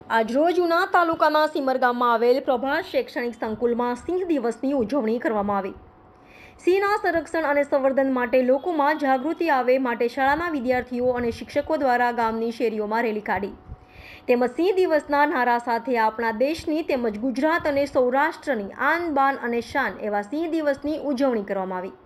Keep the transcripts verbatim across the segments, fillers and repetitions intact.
આજરોજ ઉના તાલુકાના સિમર ગામમાં આવેલ પ્રભાસ શૈક્ષણિક સંકુલમાં સિંહ દિવસની ઉજવણી કરવામાં આવી. સિંહના સંરક્ષણ અને સંવર્ધન માટે લોકોમાં જાગૃતિ આવે માટે શાળાના વિદ્યાર્થીઓ અને શિક્ષકો દ્વારા ગામની શેરીઓમાં રેલી કાઢી તેમજ સિંહ દિવસના નારા સાથે આપણા દેશની તેમજ ગુજરાત અને સૌરાષ્ટ્રની આન બાન અને શાન એવા સિંહ દિવસની ઉજવણી કરવામાં આવી.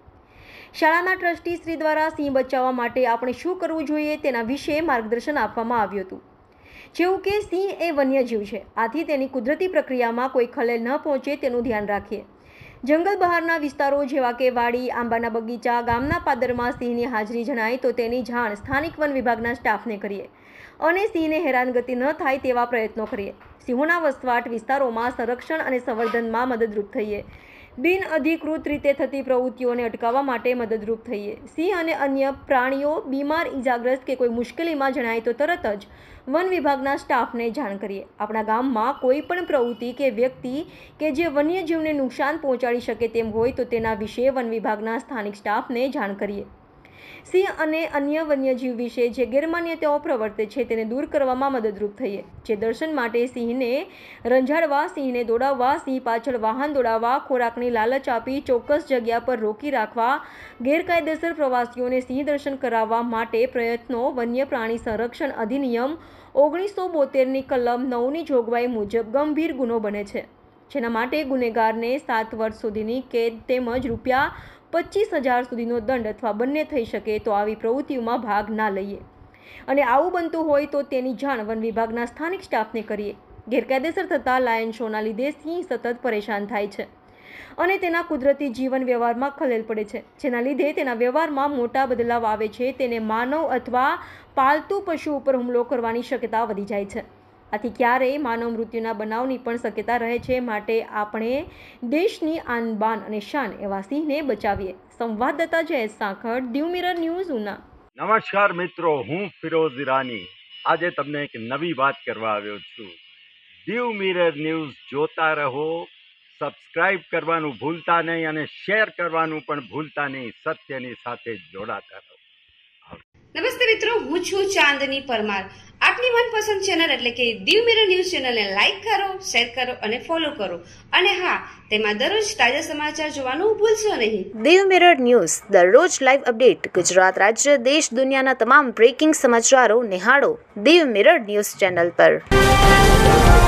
શાળાના ટ્રસ્ટી શ્રી દ્વારા સિંહ બચાવવા માટે આપણે શું કરવું જોઈએ તેના વિશે માર્ગદર્શન આપવામાં આવ્યું હતું. જેવું કે સિંહ એ વન્યજીવ છે, આથી તેની કુદરતી પ્રક્રિયામાં કોઈ ખલેલ ન પહોંચે તેનું ધ્યાન રાખીએ. જંગલ બહારના વિસ્તારો જેવા કે વાડી, આંબાના બગીચા, ગામના પાદરમાં સિંહની હાજરી જણાય તો તેની જાણ સ્થાનિક વન વિભાગના સ્ટાફને કરીએ અને સિંહને હેરાનગતિ ન થાય તેવા પ્રયત્નો કરીએ. સિંહોના વસવાટ વિસ્તારોમાં સંરક્ષણ અને સંવર્ધનમાં મદદરૂપ થઈએ. બિન અધિકૃત રીતે થતી પ્રવૃત્તિઓને અટકાવવા માટે મદદરૂપ થઈએ. સિંહ અને અન્ય પ્રાણીઓ બીમાર, ઈજાગ્રસ્ત કે કોઈ મુશ્કેલીમાં જણાય તો તરત જ વન વિભાગના સ્ટાફને જાણ કરીએ. આપણા ગામમાં કોઈ પણ પ્રવૃત્તિ કે વ્યક્તિ કે જે વન્યજીવને નુકસાન પહોંચાડી શકે તેમ હોય તો તેના વિશે વન વિભાગના સ્થાનિક સ્ટાફને જાણ કરીએ. સિંહ અને અન્ય વન્યજીવ વિશે જે ગેરમાન્યતાઓ પ્રવર્તે છે તેને દૂર કરવામાં મદદરૂપ થઈએ. જે દર્શન માટે સિંહને રંજાડવા, સિંહને દોડાવવા, સિંહ પાછળ વાહન દોડાવવા, ખોરાકની લાલચ આપી ચોક્કસ જગ્યા પર રોકી રાખવા, ગેરકાયદેસર પ્રવાસીઓને સિંહ દર્શન કરાવવા માટે પ્રયત્નો વન્ય પ્રાણી સંરક્ષણ અધિનિયમ ઓગણીસો બોતેરની કલમ નવની જોગવાઈ મુજબ ગંભીર ગુનો બને છે, જેના માટે ગુનેગારને સાત વર્ષ સુધીની કેદ તેમજ રૂપિયા પચીસ હજાર સુધીનો દંડ અથવા બંને થઈ શકે. તો આવી પ્રવૃત્તિઓમાં ભાગ ના લઈએ અને આવું બનતું હોય તો તેની જાણ વન વિભાગના સ્થાનિક સ્ટાફને કરીએ. ગેરકાયદેસર થતા લાયન શોના લીધે સિંહ સતત પરેશાન થાય છે અને તેના કુદરતી જીવન વ્યવહારમાં ખલેલ પડે છે, જેના લીધે તેના વ્યવહારમાં મોટા બદલાવ આવે છે. તેને માનવ અથવા પાલતુ પશુ ઉપર હુમલો કરવાની શક્યતા વધી જાય છે. આથી ક્યારેય માનવ મૃત્યુના બનાવની પણ શક્યતા રહે છે. માટે આપણે દેશની આન બાન અને શાન એવા સિંહને બચાવીએ. સંવાદદાતા જયેશ સાંખળ, દીવ મિરર ન્યૂઝ, ઉના. નમસ્કાર મિત્રો, હું ફિરોઝ ઈરાની આજે તમને એક નવી વાત કરવા આવ્યો છું. દીવ મિરર ન્યૂઝ જોતા રહો, સબસ્ક્રાઇબ કરવાનું ભૂલતા નહીં અને શેર કરવાનું પણ ભૂલતા નહીં. સત્યની સાથે જોડાતા રહો. નમસ્તે મિત્રો, હું છું ચાંદની પરમાર. આપની મનપસંદ ચેનલ એટલે કે દીવ મિરર ન્યૂઝ ચેનલને લાઈક કરો, શેર કરો અને ફોલો કરો. અને હા, તેમાં દરરોજ તાજા સમાચાર જોવાનું ભૂલશો નહીં. દીવ મિરર ન્યૂઝ દરરોજ લાઈવ અપડેટ ગુજરાત રાજ્ય, દેશ, દુનિયાના તમામ બ્રેકિંગ સમાચારો નિહાળો દીવ મિરર ન્યૂઝ ચેનલ પર.